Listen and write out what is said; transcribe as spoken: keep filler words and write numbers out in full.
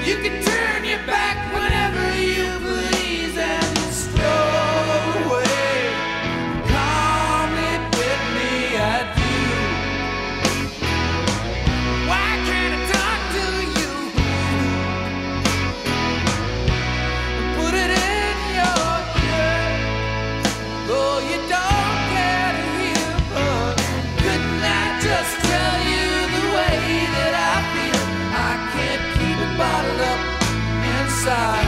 You can turn your back whenever you please and stroll away. Calmly bid me adieu. Why can't I talk to you? Put it in your ear, though you don't care to hear. But couldn't I just tell you the way that I feel? I can't keep it bottled up inside.